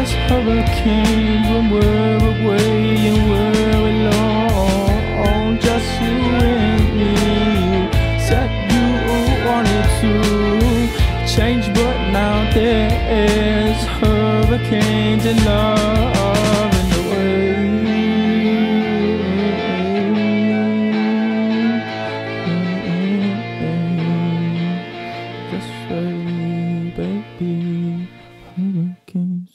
just hurricanes when we're away and we're alone. Just you and me. Said you wanted to change, but now there's hurricanes and love in the way. Just say, baby, hurricanes.